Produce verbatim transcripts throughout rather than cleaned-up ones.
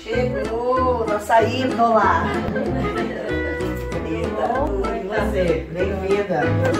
Chegou, nossa ídola. Bonita. E você? Bem-vinda.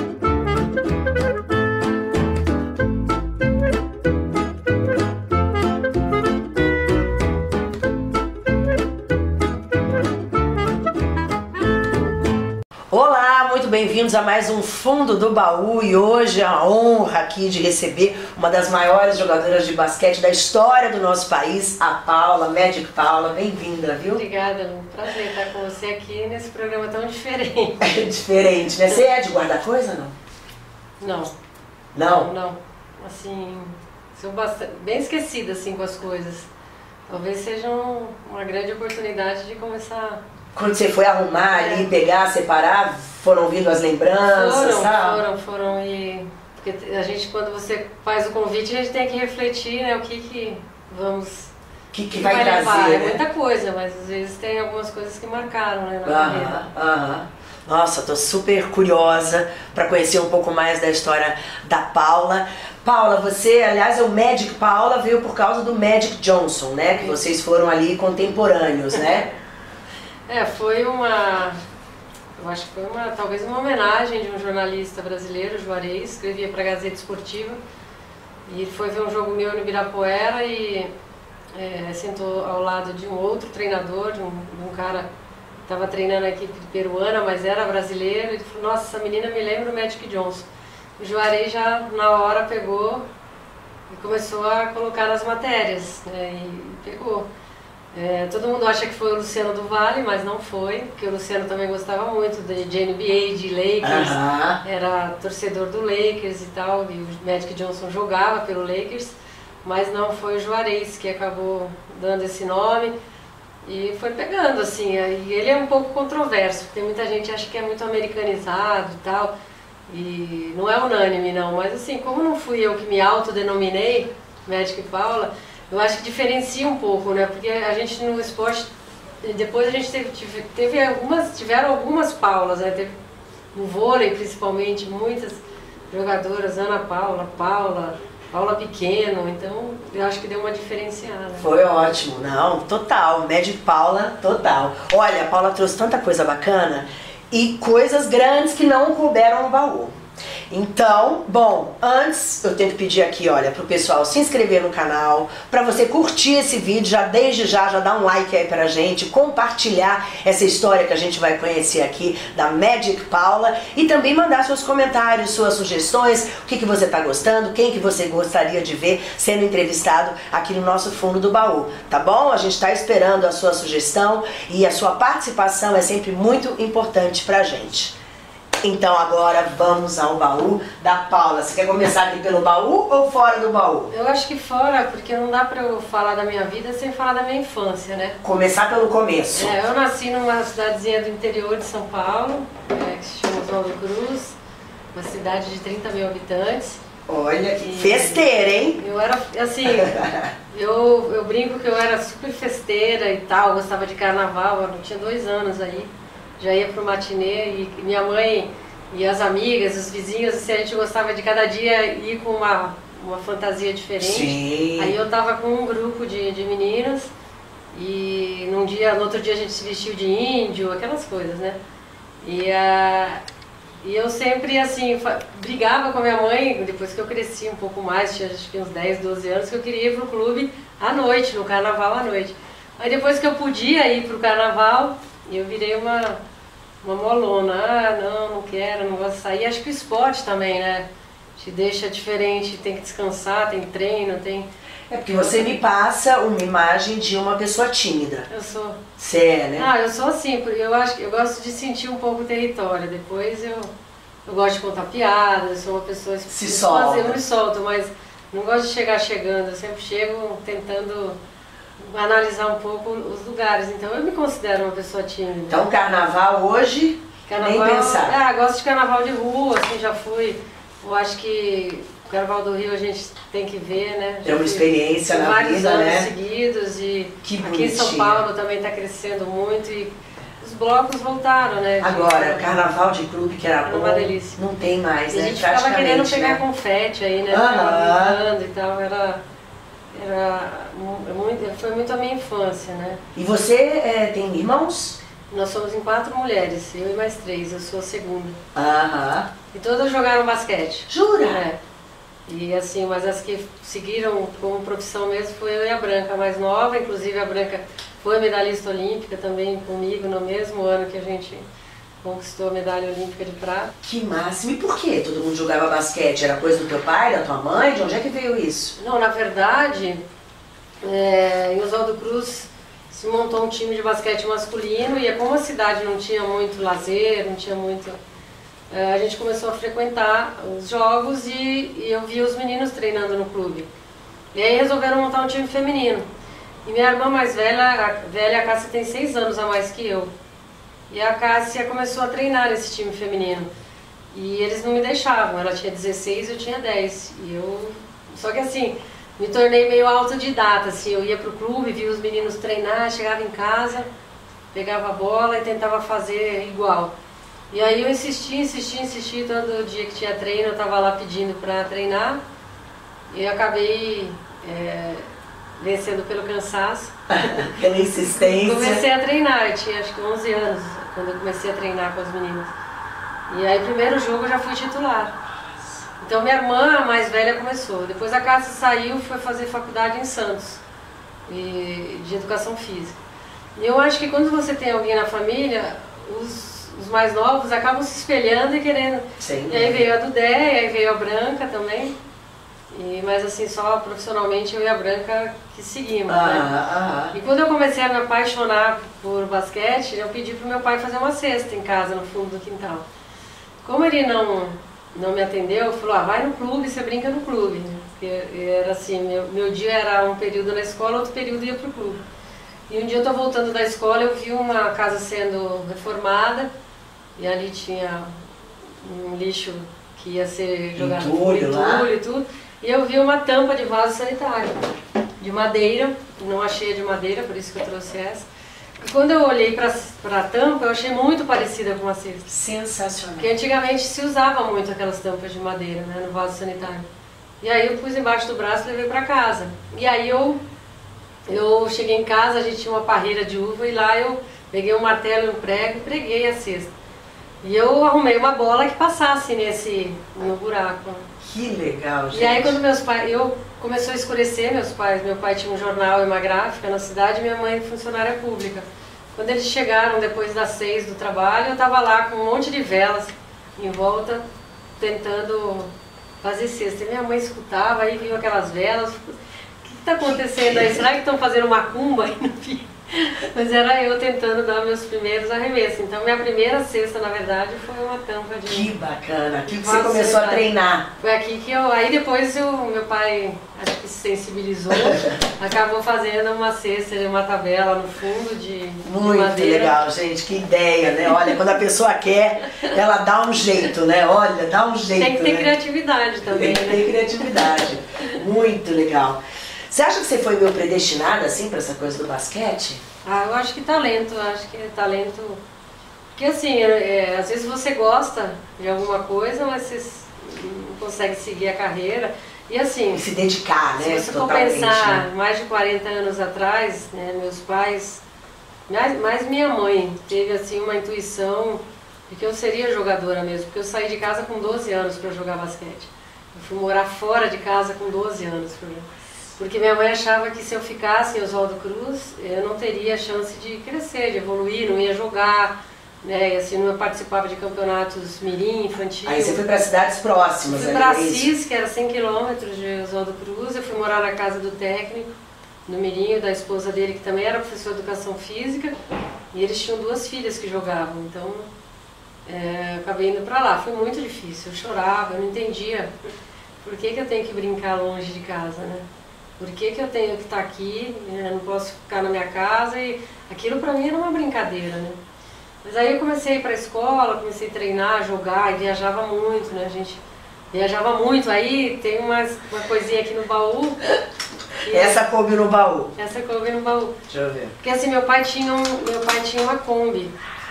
Olá, muito bem-vindos a mais um Fundo do Baú e hoje a honra aqui de receber uma das maiores jogadoras de basquete da história do nosso país, a Paula, Magic Paula. Bem-vinda, viu? Obrigada, Lu. Prazer estar com você aqui nesse programa tão diferente. É diferente, né? Você é de guardar coisa, não? Não. Não? Não, não. Assim, sou bastante, bem esquecida assim com as coisas. Talvez seja um, uma grande oportunidade de começar... Quando você foi arrumar É. ali, pegar, separar, foram vindo as lembranças, Foram, sabe? foram, foram e... Porque a gente, quando você faz o convite, a gente tem que refletir, né, o que que vamos... O que, que, que vai, trazer, levar. É né? muita coisa, mas às vezes tem algumas coisas que marcaram, né, na carreira. Aham, aham. Nossa, tô super curiosa para conhecer um pouco mais da história da Paula. Paula, você, aliás, o Magic Paula veio por causa do Magic Johnson, né? Que vocês foram ali contemporâneos, né? É, foi uma, eu acho que foi uma, talvez uma homenagem de um jornalista brasileiro, Juarez, escrevia para a Gazeta Esportiva, e ele foi ver um jogo meu no Ibirapuera e é, sentou ao lado de um outro treinador, de um, de um cara que estava treinando a equipe peruana, mas era brasileiro, e ele falou, nossa, essa menina me lembra o Magic Johnson. O Juarez já na hora pegou e começou a colocar nas matérias, né, e pegou. É, todo mundo acha que foi o Luciano do Vale, mas não foi, porque o Luciano também gostava muito de, de N B A, de Lakers, Aham. era torcedor do Lakers e tal, e o Magic Johnson jogava pelo Lakers, mas não foi o Juarez que acabou dando esse nome e foi pegando assim, e ele é um pouco controverso, porque muita gente acha que é muito americanizado e tal, e não é unânime não, mas assim, como não fui eu que me autodenominei Magic Paula, eu acho que diferencia um pouco, né? Porque a gente no esporte, depois a gente teve, teve, teve algumas, tiveram algumas Paulas, né? Teve, no vôlei principalmente, muitas jogadoras, Ana Paula, Paula, Paula Pequeno, então eu acho que deu uma diferenciada. Foi ótimo, não, total, Magic Paula, total. Olha, a Paula trouxe tanta coisa bacana e coisas grandes que não couberam no baú. Então, bom, antes eu tenho que pedir aqui, olha, pro pessoal se inscrever no canal, pra você curtir esse vídeo, já desde já, já dá um like aí pra gente, compartilhar essa história que a gente vai conhecer aqui da Magic Paula e também mandar seus comentários, suas sugestões, o que que você tá gostando, quem que você gostaria de ver sendo entrevistado aqui no nosso Fundo do Baú, tá bom? A gente tá esperando a sua sugestão e a sua participação é sempre muito importante pra gente. Então agora vamos ao baú da Paula. Você quer começar aqui pelo baú ou fora do baú? Eu acho que fora, porque não dá pra eu falar da minha vida sem falar da minha infância, né? Começar pelo começo. É, eu nasci numa cidadezinha do interior de São Paulo, é, que se chama Oswaldo Cruz, uma cidade de trinta mil habitantes. Olha que E festeira, hein? Eu era, assim, eu, eu brinco que eu era super festeira e tal, gostava de carnaval, eu tinha dois anos aí. Já ia pro matinê e minha mãe e as amigas, os vizinhos, assim, a gente gostava de cada dia ir com uma, uma fantasia diferente. Sim. Aí eu tava com um grupo de, de meninas e num dia, no outro dia a gente se vestiu de índio, aquelas coisas, né? E, a, e eu sempre, assim, brigava com a minha mãe, depois que eu cresci um pouco mais, tinha acho que uns dez, doze anos, que eu queria ir pro clube à noite, no carnaval à noite. Aí depois que eu podia ir pro carnaval, e eu virei uma, uma molona, ah, não, não quero, não gosto de sair. Acho que o esporte também, né? Te deixa diferente, tem que descansar, tem treino, tem... É porque você me passa uma imagem de uma pessoa tímida. Eu sou... Você é, né? Ah, eu sou assim, porque eu acho que eu gosto de sentir um pouco o território. Depois eu, eu gosto de contar piadas, eu sou uma pessoa... Se solta. Eu me solto, mas não gosto de chegar chegando, eu sempre chego tentando... analisar um pouco os lugares, então eu me considero uma pessoa tímida. Então carnaval hoje, carnaval, nem pensar. Ah, gosto de carnaval de rua, assim, já fui. Eu acho que o carnaval do Rio a gente tem que ver, né? Tem uma experiência na vários vida, anos né? seguidos e Que aqui em São bonitinho. Paulo também está crescendo muito e os blocos voltaram, né? De- Agora, carnaval de clube que era Era bom, uma delícia. não tem mais, E a né? gente ficava querendo Praticamente, pegar né? confete aí, né? Aham. Ficava brincando e tal, era... era muito, foi muito a minha infância, né? E você é, tem irmãos? Nós somos em quatro mulheres, eu e mais três, eu sou a segunda. Aham. E todas jogaram basquete. Jura? É. E assim, mas as que seguiram como profissão mesmo foi eu e a Branca, a mais nova, inclusive a Branca foi medalhista olímpica também comigo no mesmo ano que a gente conquistou a medalha olímpica de prata. Que máximo! E por que todo mundo jogava basquete? Era coisa do teu pai, da tua mãe? De onde é que veio isso? Não, na verdade, é, em Oswaldo Cruz se montou um time de basquete masculino e como a cidade não tinha muito lazer, não tinha muito... É, a gente começou a frequentar os jogos e, e eu via os meninos treinando no clube. E aí resolveram montar um time feminino. E minha irmã mais velha, a velha, a Cássia, tem seis anos a mais que eu. E a Cássia começou a treinar esse time feminino. E eles não me deixavam, ela tinha dezesseis, eu tinha dez. E eu... Só que assim, me tornei meio autodidata, assim, eu ia pro clube, via os meninos treinar, chegava em casa, pegava a bola e tentava fazer igual. E aí eu insisti, insisti, insisti, todo dia que tinha treino eu estava lá pedindo para treinar. E eu acabei é, vencendo pelo cansaço. Pela insistência. Comecei a treinar, eu tinha acho que onze anos quando eu comecei a treinar com as meninas. E aí primeiro jogo eu já fui titular. Então minha irmã, a mais velha, começou. Depois a Cássia saiu e foi fazer faculdade em Santos, e, de educação física. E eu acho que quando você tem alguém na família, os os mais novos acabam se espelhando e querendo. Sim. E aí veio a Dudé, e aí veio a Branca também. E, mas assim, só profissionalmente eu e a Branca que seguimos, ah, né? ah, ah. E quando eu comecei a me apaixonar por basquete, eu pedi pro meu pai fazer uma cesta em casa, no fundo do quintal. Como ele não, não me atendeu, falou, ah, vai no clube, você brinca no clube. Porque era assim, meu, meu dia era um período na escola, outro período ia pro clube. E um dia eu tô voltando da escola, eu vi uma casa sendo reformada, e ali tinha um lixo que ia ser jogado entulho, entulho e tudo. E eu vi uma tampa de vaso sanitário, de madeira, não achei de madeira, por isso que eu trouxe essa. E quando eu olhei para a tampa, eu achei muito parecida com uma cesta. Sensacional. Porque antigamente se usava muito aquelas tampas de madeira, né, no vaso sanitário. E aí eu pus embaixo do braço e levei para casa. E aí eu, eu cheguei em casa, a gente tinha uma parreira de uva, e lá eu peguei um martelo e um prego e preguei a cesta. E eu arrumei uma bola que passasse nesse, no buraco. Que legal, gente. E aí quando meus pais, eu começou a escurecer, meus pais, meu pai tinha um jornal e uma gráfica na cidade, e minha mãe funcionária pública. Quando eles chegaram depois das seis do trabalho, eu estava lá com um monte de velas em volta, tentando fazer cesta. E minha mãe escutava, aí viu aquelas velas, o que está acontecendo aí? Será que estão fazendo macumba? E não vi. Mas era eu tentando dar meus primeiros arremessos. Então minha primeira cesta, na verdade, foi uma tampa de... Que bacana, aqui que Nossa, você começou a treinar. Foi aqui que eu... Aí depois eu, meu pai, acho que se sensibilizou, acabou fazendo uma cesta, uma tabela no fundo de, Muito de madeira. legal, gente, que ideia, né? Olha, quando a pessoa quer, ela dá um jeito, né? Olha, dá um jeito, Tem que ter né? criatividade também, Tem que né? ter criatividade. Muito legal. Você acha que você foi meio predestinada, assim, pra essa coisa do basquete? Ah, eu acho que talento, eu acho que talento... Porque assim, é, é, às vezes você gosta de alguma coisa, mas você não consegue seguir a carreira. E assim... E se dedicar, né? Se você for Totalmente, pensar, né? mais de quarenta anos atrás, né, meus pais, mais, mais minha mãe, teve assim uma intuição de que eu seria jogadora mesmo, porque eu saí de casa com doze anos para jogar basquete. Eu fui morar fora de casa com doze anos. Porque minha mãe achava que se eu ficasse em Oswaldo Cruz, eu não teria chance de crescer, de evoluir, não ia jogar, né, e assim, não participava de campeonatos mirim, infantil. Aí você foi para cidades próximas, Fui né? para Assis, que era cem quilômetros de Oswaldo Cruz, eu fui morar na casa do técnico, no Mirinho, da esposa dele, que também era professor de educação física, e eles tinham duas filhas que jogavam, então é, eu acabei indo para lá. Foi muito difícil, eu chorava, eu não entendia por que, que eu tenho que brincar longe de casa, né? Por que, que eu tenho que estar aqui, né? Não posso ficar na minha casa, e aquilo para mim era uma brincadeira, né? Mas aí eu comecei a ir para a escola, comecei a treinar, jogar, e viajava muito, né? A gente viajava muito, aí tem umas, uma coisinha aqui no baú. Essa coube no baú. Essa coube no baú. Deixa eu ver. Porque assim, meu pai tinha, um, meu pai tinha uma Kombi,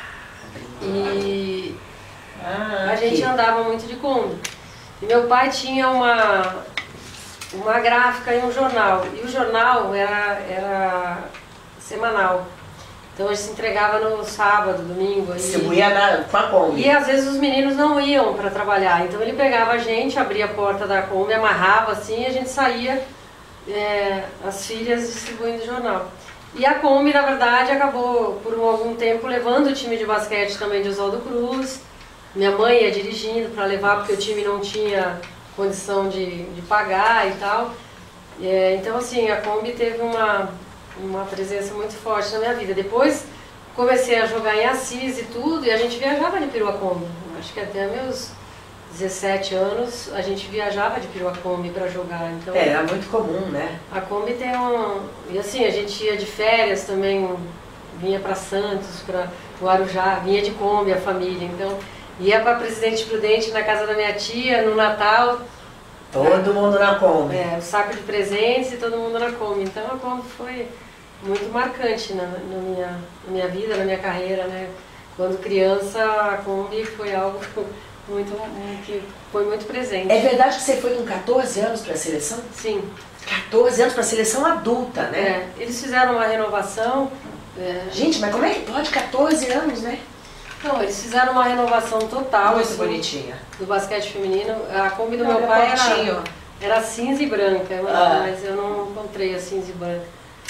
e ah, a gente aqui. andava muito de Kombi. E meu pai tinha uma... uma gráfica e um jornal. E o jornal era, era semanal. Então a gente se entregava no sábado, domingo. Distribuía na, com a Kombi. E às vezes os meninos não iam para trabalhar. Então ele pegava a gente, abria a porta da Kombi, amarrava assim e a gente saía, é, as filhas distribuindo o jornal. E a Kombi, na verdade, acabou por algum tempo levando o time de basquete também de Oswaldo Cruz. Minha mãe ia dirigindo para levar porque o time não tinha condição de, de pagar e tal. É, então assim, a Kombi teve uma, uma presença muito forte na minha vida. Depois comecei a jogar em Assis e tudo, e a gente viajava de perua Kombi. Acho que até meus dezessete anos a gente viajava de perua Kombi para jogar. Então, é, era muito comum, né? A Kombi tem um... E assim, a gente ia de férias também, vinha para Santos, para Guarujá, vinha de Kombi a família. Então ia para Presidente Prudente na casa da minha tia, no Natal. Todo mundo na Kombi. É, o saco de presentes e todo mundo na Kombi. Então a Kombi foi muito marcante na, na, minha, na minha vida, na minha carreira, né? Quando criança, a Kombi foi algo muito, que foi muito presente. É verdade que você foi com quatorze anos para a seleção? Sim. quatorze anos para a seleção adulta, né? É, eles fizeram uma renovação. É... Gente, mas como é que pode quatorze anos, né? Não, eles fizeram uma renovação total. Muito assim, bonitinha. Do basquete feminino. A Kombi do Não, meu pai era, era, era cinza e branca, ah. mas eu não encontrei a cinza e branca.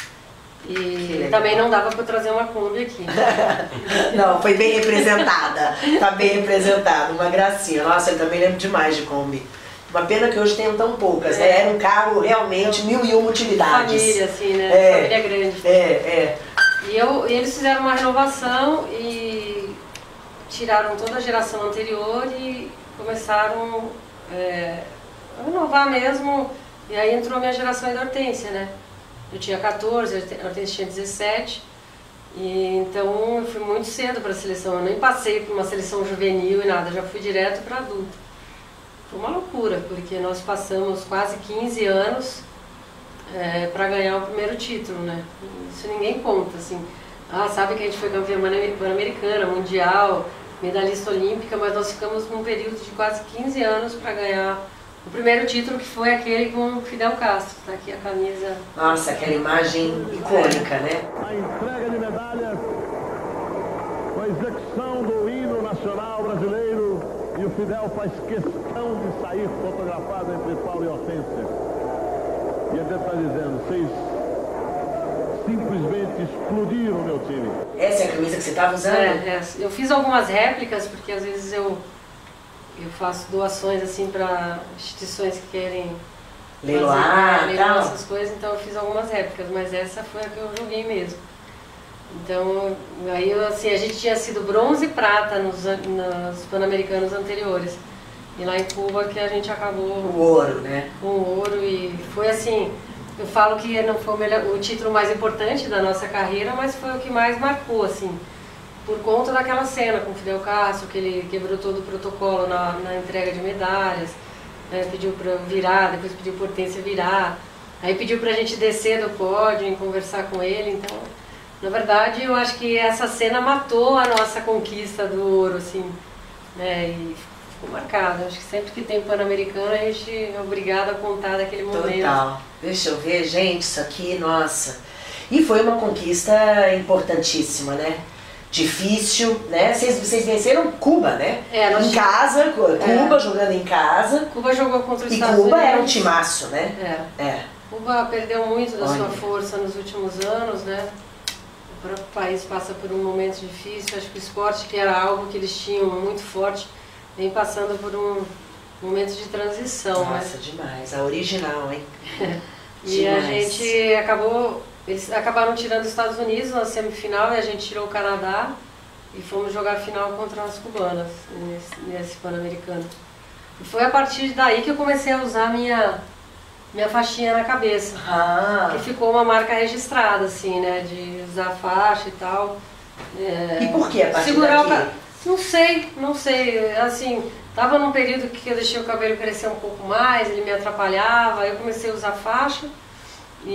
E também não dava para trazer uma Kombi aqui. Não, foi bem representada. Tá bem representada, uma gracinha. Nossa, eu também lembro demais de Kombi. Uma pena que hoje tenham tão poucas, é. né? Era um carro realmente mil e uma utilidades. Família, assim, né? É, Família grande. É, é. E, eu, e eles fizeram uma renovação e tiraram toda a geração anterior e começaram é, a renovar mesmo. E aí entrou a minha geração de Hortência, né? Eu tinha quatorze, a Hortência tinha dezessete. E então eu fui muito cedo para a seleção. Eu nem passei por uma seleção juvenil e nada, já fui direto para adulto. Foi uma loucura, porque nós passamos quase quinze anos é, para ganhar o primeiro título, né? Isso ninguém conta, assim. Ah, sabe que a gente foi campeã pan-americana, mundial, medalhista olímpica, mas nós ficamos num período de quase quinze anos para ganhar o primeiro título, que foi aquele com Fidel Castro. Tá aqui a camisa. Nossa, aquela imagem icônica, né? A entrega de medalhas, com a execução do hino nacional brasileiro, e o Fidel faz questão de sair fotografado entre Paulo e Hortência. E ele está dizendo, vocês simplesmente explodiram o meu time. Essa é a camisa que você estava usando? É, é, eu fiz algumas réplicas, porque às vezes eu, eu faço doações assim para instituições que querem leiloar, fazer, leiloar essas coisas, então eu fiz algumas réplicas, mas essa foi a que eu joguei mesmo. Então, aí assim, a gente tinha sido bronze e prata nos, nos Pan-Americanos anteriores. E lá em Cuba que a gente acabou... O ouro, né? Com o ouro, e foi assim, eu falo que não foi o, melhor, o título mais importante da nossa carreira, mas foi o que mais marcou, assim, por conta daquela cena com o Fidel Castro, que ele quebrou todo o protocolo na, na entrega de medalhas, né, pediu para virar, depois pediu para Hortência virar, aí pediu pra gente descer do pódio e conversar com ele, então... Na verdade, eu acho que essa cena matou a nossa conquista do ouro, assim, né, e ficou marcada. Acho que sempre que tem Pan-Americano, a gente é obrigado a contar daquele momento. Total. Deixa eu ver, gente, isso aqui, nossa. E foi uma conquista importantíssima, né? Difícil, né? Vocês, vocês venceram Cuba, né? É, nós em tínhamos... casa, Cuba é. jogando em casa. Cuba jogou contra os e Estados Cuba Unidos. era um timaço, né? É. é. Cuba perdeu muito da Olha. sua força nos últimos anos, né? O próprio país passa por um momento difícil. Acho que o esporte, que era algo que eles tinham muito forte, vem passando por um momento de transição. Nossa, né? demais. A original, hein? E demais. a gente acabou... Eles acabaram tirando os Estados Unidos na semifinal e a gente tirou o Canadá e fomos jogar a final contra as cubanas nesse, nesse Pan-Americano. E foi a partir daí que eu comecei a usar minha... minha faixinha na cabeça, Ah. que ficou uma marca registrada, assim, né, de usar faixa e tal. É, E por que a partir segurar daqui? o ca... Não sei, não sei, assim, tava num período que eu deixei o cabelo crescer um pouco mais, ele me atrapalhava, aí eu comecei a usar faixa e,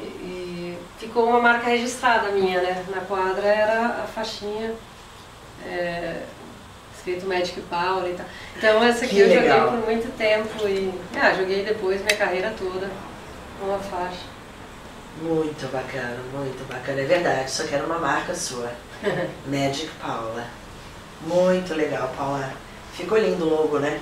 e ficou uma marca registrada minha, né, na quadra era a faixinha é, feito Magic Paula e tal. Então essa aqui Que eu legal. joguei por muito tempo e ah, joguei depois minha carreira toda uma faixa. Muito bacana, muito bacana. É verdade, só quero uma marca sua. Magic Paula. Muito legal, Paula. Ficou lindo o logo, né?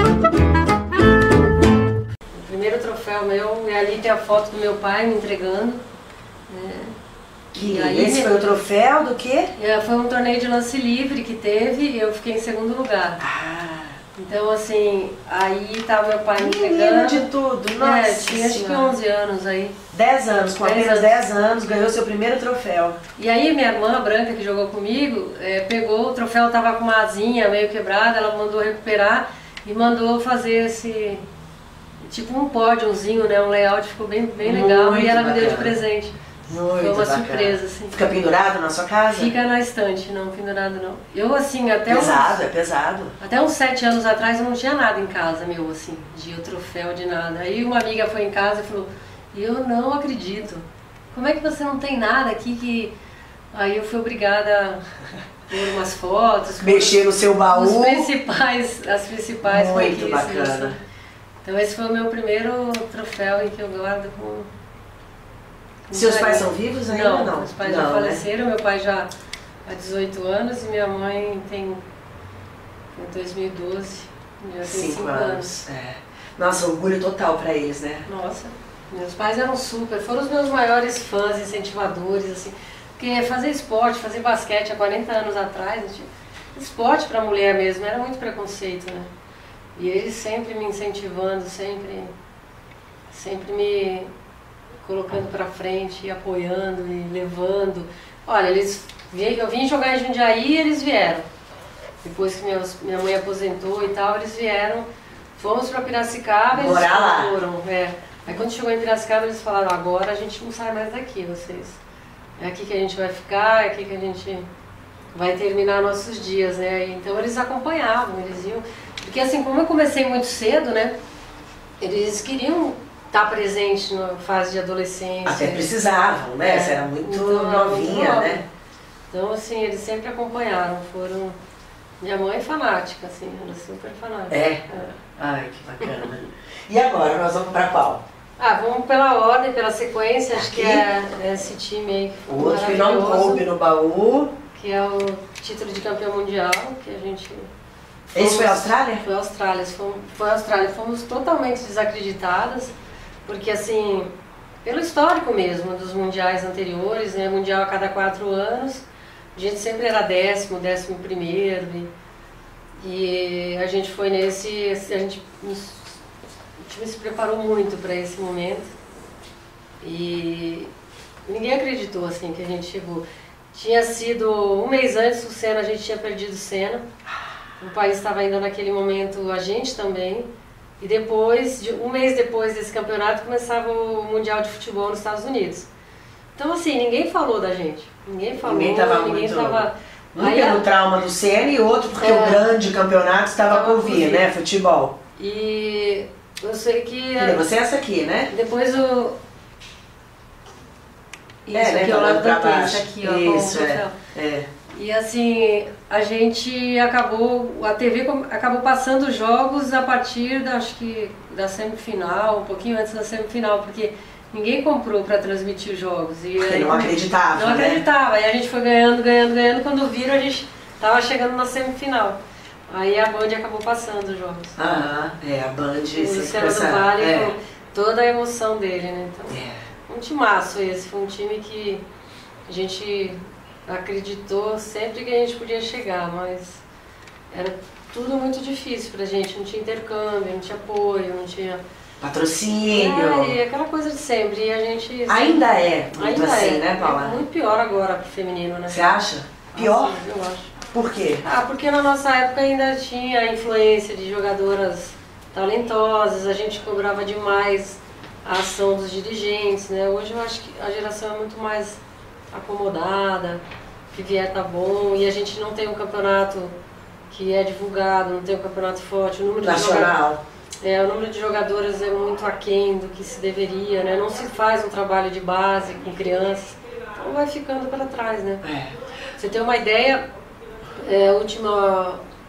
O primeiro troféu meu, e ali tem a foto do meu pai me entregando. Né? Que E aí, esse foi o troféu do quê? É, foi um torneio de lance livre que teve e eu fiquei em segundo lugar. Ah, Então assim, aí tá meu pai me menina entregando. de tudo, nossa É, tinha acho que senhora. onze anos aí. dez anos, com dez apenas anos. dez anos, ganhou seu primeiro troféu. E aí minha irmã branca que jogou comigo, é, pegou, o troféu tava com uma asinha meio quebrada, ela mandou recuperar e mandou fazer esse, tipo um pódiozinho, né, um layout, ficou bem, bem legal. Muito E ela me deu de bacana. presente. Muito Foi uma bacana. surpresa, assim. Fica pendurado na sua casa? Fica na estante, não pendurado não. Eu assim, até Pesado, uns, é pesado. até uns sete anos atrás eu não tinha nada em casa meu, assim, de troféu, de nada. Aí uma amiga foi em casa e falou, eu não acredito. Como é que você não tem nada aqui que... Aí eu fui obrigada a pôr umas fotos, pôr Mexer no seu baú. os principais, as principais Muito conquistas, bacana. assim. Então esse foi o meu primeiro troféu em que eu guardo com... com Seus pais carinho. são vivos ainda? Não, Não, meus pais não, já né? faleceram, meu pai já há dezoito anos e minha mãe tem em dois mil e doze, já tem Cinco cinco anos. anos. É. Nossa, orgulho total pra eles, né? Nossa, meus pais eram super, foram os meus maiores fãs, incentivadores, assim, porque fazer esporte, fazer basquete há quarenta anos atrás, não tinha- esporte para mulher mesmo, era muito preconceito, né? E eles sempre me incentivando, sempre, sempre me colocando para frente, e apoiando e levando. Olha, eles vi- eu vim jogar em Jundiaí e eles vieram. Depois que meus, minha mãe aposentou e tal, eles vieram. Fomos para Piracicaba e eles Morar lá. foram. É. Aí quando chegou em Piracicaba eles falaram, agora a gente não sai mais daqui, vocês. É aqui que a gente vai ficar, é aqui que a gente vai terminar nossos dias, né? Então eles acompanhavam, eles iam. Porque assim, como eu comecei muito cedo, né? Eles queriam estar presentes na fase de adolescência. Até precisavam, né? É. Você era muito Então, era muito novinha, nova. né? Então assim, eles sempre acompanharam, foram... Minha mãe é fanática, assim, ela é super fanática. É? Ai, que bacana. E agora, nós vamos pra qual? Ah, vamos pela ordem, pela sequência, acho que Aqui? é esse time aí que O foi outro que não maravilhoso, coube no baú. que é o título de campeão mundial, que a gente... Esse foi a fomos- Austrália? Foi a Austrália, fomos, foi a Austrália, fomos totalmente desacreditadas, porque assim, pelo histórico mesmo dos mundiais anteriores, né, mundial a cada quatro anos, a gente sempre era décimo, décimo primeiro, e, e a gente foi nesse, a gente, o time se preparou muito para esse momento, e ninguém acreditou assim que a gente chegou. Tinha sido um mês antes, o Senna, a gente tinha perdido o Senna. O país estava ainda naquele momento, a gente também. E depois, de, um mês depois desse campeonato, começava o Mundial de Futebol nos Estados Unidos. Então assim, ninguém falou da gente. Ninguém falou, Ninguém tava ninguém muito- tava... Um Aí, pelo trauma do Senna e outro porque É. o grande campeonato estava Tava por vir, por vir. né? Futebol. E eu sei que... Cadê? Você é essa aqui, né? Depois o... Isso, É, né, aqui ao falando lado pra da tênis, baixo. aqui, ó, com o Isso, é. troféu. É. E assim, a gente acabou, a T V com- acabou passando os jogos a partir da, acho que, da semifinal, um pouquinho antes da semifinal, porque ninguém comprou para transmitir os jogos. E Porque aí, não acreditava, Não né? acreditava, aí a gente foi ganhando, ganhando, ganhando, quando viram a gente tava chegando na semifinal. Aí a Band acabou passando os jogos. Aham, é, a Band O sempre Luciano com essa- do Vale, é. com toda a emoção dele, né? Então, É. um timaço esse, foi um time que a gente acreditou sempre que a gente podia chegar, mas era tudo muito difícil pra gente, não tinha intercâmbio, não tinha apoio, não tinha... Patrocínio. É, e aquela coisa de sempre, e a gente... Ainda é muito ainda assim, é, né, Paula? É muito pior agora pro feminino, né? Você acha? Pior? Assim, eu acho. Por quê? Ah, porque na nossa época ainda tinha a influência de jogadoras talentosas, a gente cobrava demais a ação dos dirigentes, né? Hoje eu acho que a geração é muito mais acomodada, que vier tá bom, e a gente não tem um campeonato que é divulgado, não tem um campeonato forte, o número de jogadores, Nacional. é, o número de jogadoras é muito aquém do que se deveria, né? Não se faz um trabalho de base com crianças, então vai ficando para trás, né? É. Você tem uma ideia, é, a última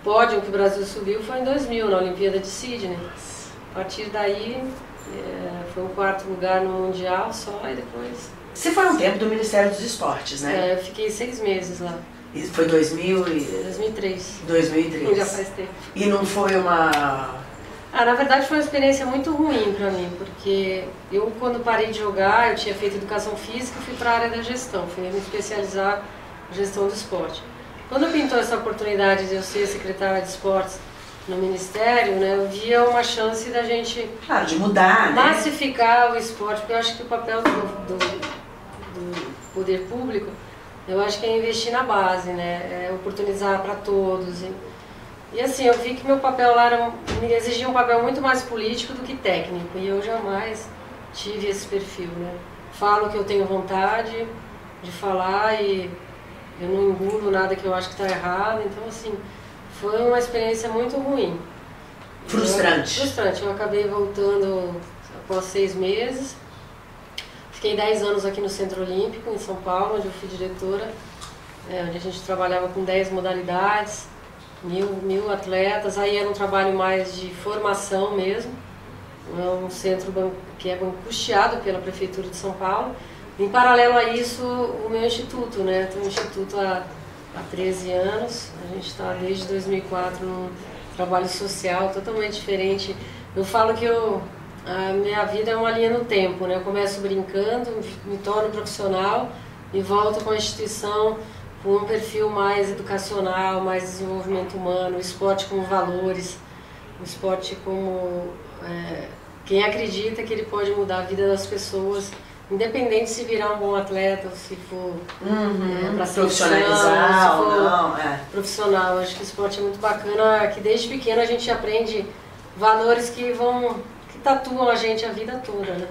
pódio que o Brasil subiu foi em dois mil, na Olimpíada de Sydney. A partir daí, é, foi um quarto lugar no Mundial só e depois... Você foi um tempo do Ministério dos Esportes, né? É, eu fiquei seis meses lá. E foi dois mil e... dois mil e três. dois mil e três. Já faz tempo. E não foi uma... Ah, na verdade foi uma experiência muito ruim para mim, porque eu quando parei de jogar, eu tinha feito educação física e fui para a área da gestão, fui me especializar em gestão do esporte. Quando pintou essa oportunidade de eu ser secretária de esportes no Ministério, né, eu via uma chance da gente Claro, de mudar, né? massificar o esporte, porque eu acho que o papel do, do, do poder público, eu acho que é investir na base, né, é oportunizar para todos. E, E assim, eu vi que meu papel lá era, me exigia um papel muito mais político do que técnico, e eu jamais tive esse perfil, né? Falo que eu tenho vontade de falar e eu não engulo nada que eu acho que está errado, então assim, foi uma experiência muito ruim. Frustrante. Eu, frustrante, eu acabei voltando após seis meses, fiquei dez anos aqui no Centro Olímpico, em São Paulo, onde eu fui diretora, é, onde a gente trabalhava com dez modalidades, Mil, mil atletas, aí era um trabalho mais de formação mesmo, é um centro que é custeado pela Prefeitura de São Paulo. Em paralelo a isso, o meu instituto, né? Tem um instituto há, há treze anos, a gente está desde dois mil e quatro num trabalho social totalmente diferente. Eu falo que eu, a minha vida é uma linha no tempo, né? Eu começo brincando, me torno profissional e volto com a instituição com um perfil mais educacional, mais desenvolvimento humano, o esporte como valores, o esporte como é, quem acredita que ele pode mudar a vida das pessoas, independente se virar um bom atleta ou se for uhum, é, para profissionalizar se for ou não, é. profissional. Eu acho que o esporte é muito bacana, que desde pequeno a gente aprende valores que vão, que tatuam a gente a vida toda, né?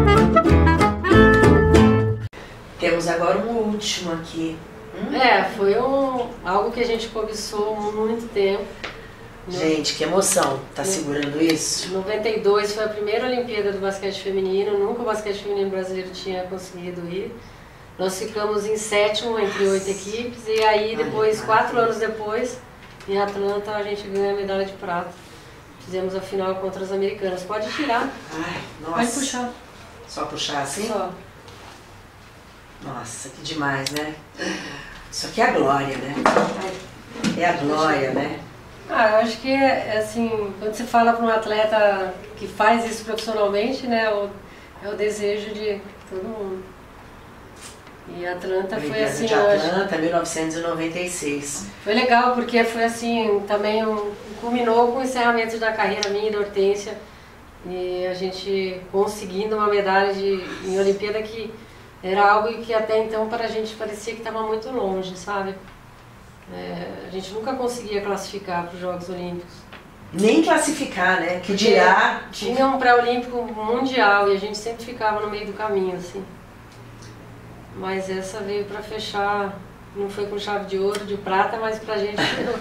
Temos agora um último aqui. É, foi um, algo que a gente cobiçou há muito tempo. Gente, que emoção. Tá segurando isso? Em noventa e dois foi a primeira Olimpíada do basquete feminino, nunca o basquete feminino brasileiro tinha conseguido ir. Nós ficamos em sétimo entre oito equipes e aí depois, Ai, quatro anos depois, em Atlanta, a gente ganhou a medalha de prata. Fizemos a final contra as americanas. Pode tirar. Ai, nossa. Pode puxar. Só puxar assim? Só. Nossa, que demais, né? Isso aqui é a glória, né? É a glória, né? Ah, eu acho que é assim, quando você fala para um atleta que faz isso profissionalmente, né, é o, é o desejo de todo mundo. E Atlanta foi assim, de Atlanta, mil novecentos e noventa e seis. Foi legal porque foi assim, também um, culminou com o encerramento da carreira minha e da Hortência. E a gente conseguindo uma medalha de, em Olimpíada que era algo que até então para a gente parecia que estava muito longe, sabe? É, a gente nunca conseguia classificar para os Jogos Olímpicos. Nem classificar, né? Que dirá... Tinha um pré-olímpico mundial e a gente sempre ficava no meio do caminho, assim. Mas essa veio para fechar, não foi com chave de ouro, de prata, mas pra gente...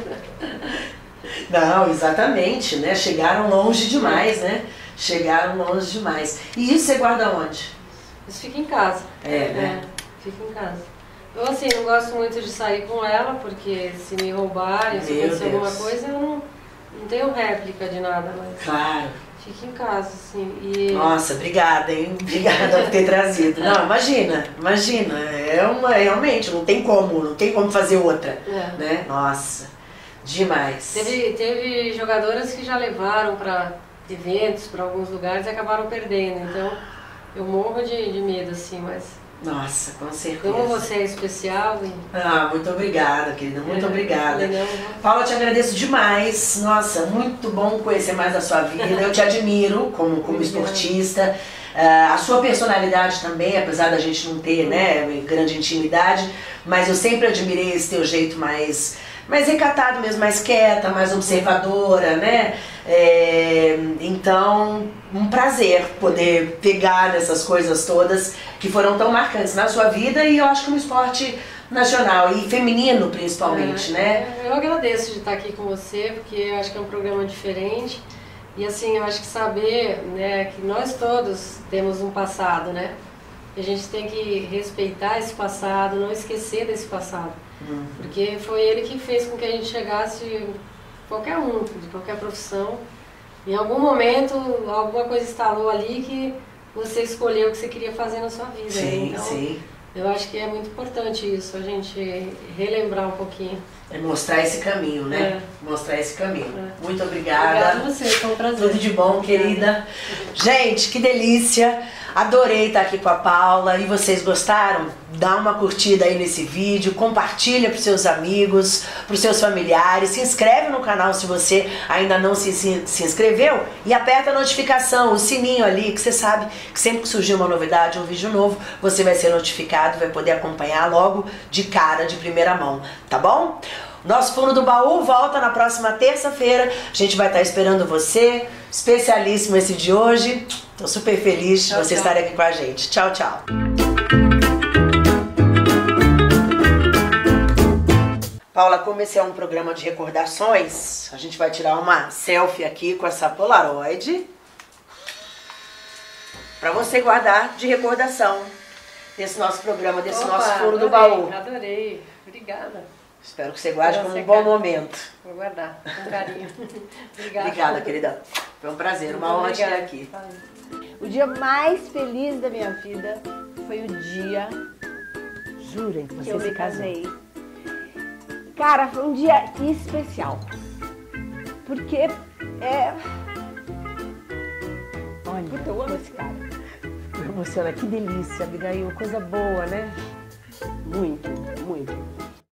Não, exatamente, né? Chegaram longe demais, né? Chegaram longe demais. E isso você guarda onde? Isso fica em casa. É, né? É, fica em casa. Eu, assim, não gosto muito de sair com ela, porque se me roubarem, se acontecer alguma coisa, eu não, não tenho réplica de nada, mas... Claro. Fica em casa, assim. E... Nossa, obrigada, hein? Obrigada por ter trazido. Não, imagina, imagina. É uma, realmente, não tem como, não tem como fazer outra. É. Né? Nossa, demais. Teve, teve jogadoras que já levaram para eventos, para alguns lugares e acabaram perdendo. Então, eu morro de, de medo, assim, mas... Nossa, com certeza. Como você é especial. E... Ah, muito obrigada, querida, muito é, obrigada. Não. Paula, eu te agradeço demais. Nossa, muito bom conhecer mais da sua vida. Eu te admiro como, como esportista. Uh, a sua personalidade também, apesar da gente não ter, né, grande intimidade, mas eu sempre admirei esse teu jeito mais, mais recatado mesmo, mais quieta, mais observadora, né? É, então, um prazer poder pegar nessas coisas todas que foram tão marcantes na sua vida e eu acho que no esporte nacional e feminino principalmente, é, né? Eu agradeço de estar aqui com você, porque eu acho que é um programa diferente e assim, eu acho que saber, né, que nós todos temos um passado, né? E a gente tem que respeitar esse passado, não esquecer desse passado, hum. porque foi ele que fez com que a gente chegasse qualquer um, de qualquer profissão. Em algum momento, alguma coisa instalou ali que você escolheu o que você queria fazer na sua vida. Sim, então, sim. Eu acho que é muito importante isso, a gente relembrar um pouquinho. É mostrar esse caminho, né? É. Mostrar esse caminho. É. Muito obrigada. Obrigada a você, foi um prazer. Tudo de bom, querida. Gente, que delícia. Adorei estar aqui com a Paula. E vocês gostaram? Dá uma curtida aí nesse vídeo, compartilha para os seus amigos, para os seus familiares, se inscreve no canal se você ainda não se, se, se inscreveu e aperta a notificação, o sininho ali, que você sabe que sempre que surgir uma novidade, um vídeo novo, você vai ser notificado, vai poder acompanhar logo de cara, de primeira mão, tá bom? Nosso Fundo do Baú volta na próxima terça-feira. A gente vai estar esperando você. Especialíssimo esse de hoje. Tô super feliz de você estar aqui com a gente. Tchau, tchau. Paula, como esse é um programa de recordações, a gente vai tirar uma selfie aqui com essa Polaroid para você guardar de recordação desse nosso programa, desse Opa, nosso Fundo do adorei, Baú. Adorei, obrigada. Espero que você guarde como um Você bom quer. momento. Vou guardar, com carinho. Obrigada. Obrigada, querida. Foi um prazer, uma honra te ter aqui. O dia mais feliz da minha vida foi o dia Jurem que que você eu se me casou. casei. Cara, foi um dia especial. Porque é... Olha, Puta, eu amo esse cara. me emociona. Que delícia, Abigail. Coisa boa, né? Muito, muito.